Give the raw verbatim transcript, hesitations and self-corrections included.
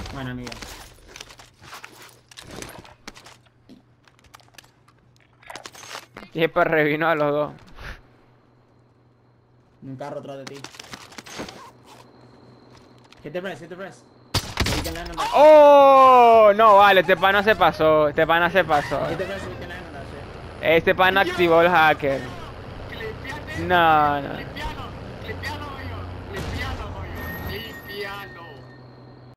Bueno, amigo. Y pues revino a los dos. Un carro atrás de ti. Hit the press, hit the press. So we can land on that. ¡Oh! No, vale, este pana se pasó. Este pana se pasó. Hit the press so we can land on that shit. Este pana activó el hacker. Clipeate, No, no. clipealo, clipealo